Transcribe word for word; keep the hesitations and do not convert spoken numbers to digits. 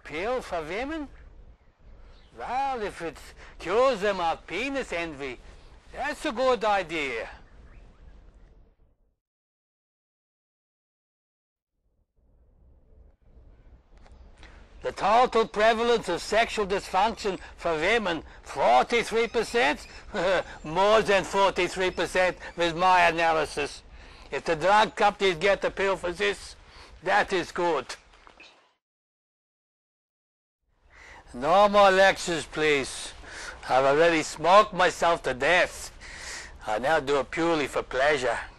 pill for women? Well, if it cures them of penis envy, that's a good idea. The total prevalence of sexual dysfunction for women, forty-three percent? More than forty-three percent with my analysis. If the drug companies get the pill for this, that is good. No more lectures, please. I've already smoked myself to death. I now do it purely for pleasure.